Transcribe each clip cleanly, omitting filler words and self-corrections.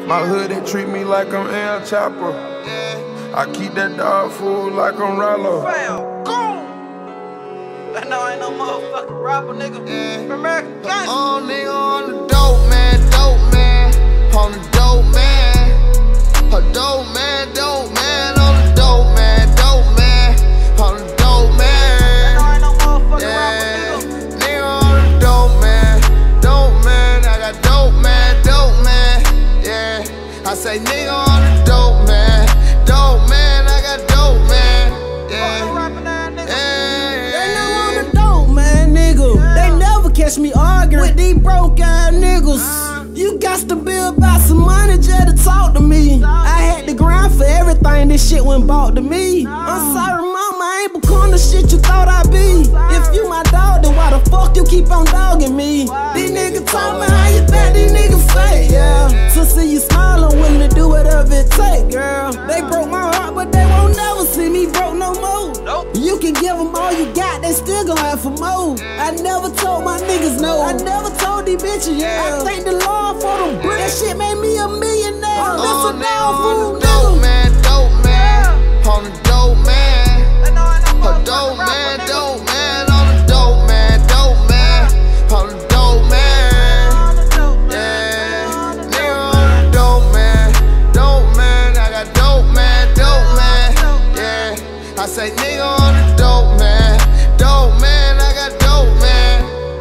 My hood, they treat me like I'm El Chapo. I keep that dog food like I'm Rollo. I know I ain't no motherfucking rapper, nigga. American gangster. Oh, nigga on the dope man, on the dope man. A dope man, on the dope man, on the dope man. I know I ain't no motherfucking rapper, nigga. Nigga on the dope man, I got dope man, yeah. I say nigga on the dope man, I got dope man, yeah. They know on the dope man, nigga. They never catch me arguing with these broke ass niggas. You got to be about some money just to talk to me. I had to grind for everything, this shit went bought to me. I'm sorry, mama, I ain't become the shit you thought I'd be. If you my dog, then why the fuck you keep on dogging me? These niggas talk me how you think these niggas fake, yeah. So see you smile, I'm willing to do whatever it take, girl. They broke my heart, but they won't never see me broke no more. You can give them all you got, they still gon' have for more. I never told my niggas no, I never told these bitches, yeah. I thank the Lord for them bricks. That shit made me a millionaire. That's a dog food, dope man, on the dope man. A dope man, on the dope man, on the dope man. Yeah, nigga on the dope man, I got dope man, yeah. I say nigga on the dope man, I got dope man,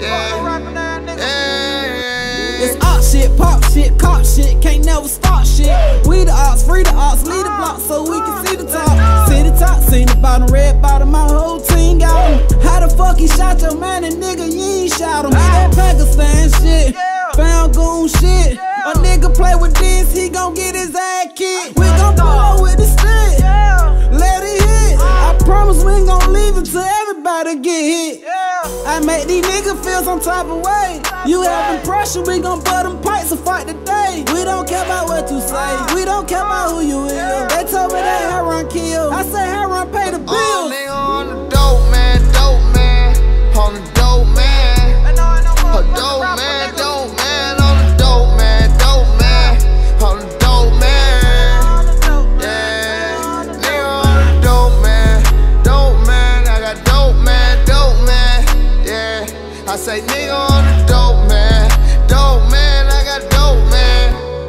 yeah. It's op shit, pop shit, cop shit, can't never stop shit. We the ops, free the ops, lead the block so we can see the top. See the top, seen the bottom, red bottom, my whole team got him. How the fuck he shot your man and nigga, you ain't shot him. That Pakistan shit, found goon shit. A nigga play with this, he gon' get his ass kicked. We gon' pull up with the stick, let it hit. I promise we ain't gon' leave until everybody get hit. I make these niggas feel some type of way. You having pressure, we gon' butt them pipes and fight today. We don't care about what you say, we don't care about who you is. They told me that Heron kill, I say Heron pay the bills. Oh, nigga on the dope man, on the dope man. A dope man, on the dope man, on the dope man. Yeah, nigga on the dope man, I got dope man, yeah. I say nigga on the dope man, I got dope man,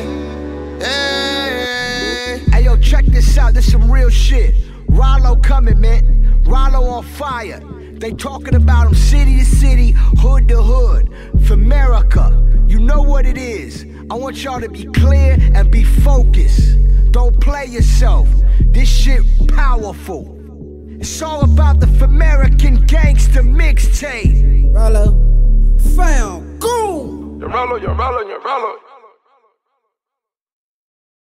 yeah. Hey yo, check this out, this some real shit. Rollo coming, man. Rollo on fire. They talking about him city to city, hood to hood. For America, you know what it is. I want y'all to be clear and be focused. Don't play yourself. This shit powerful. It's all about the American Gangster mixtape. Rollo, found goon. You're Rollo.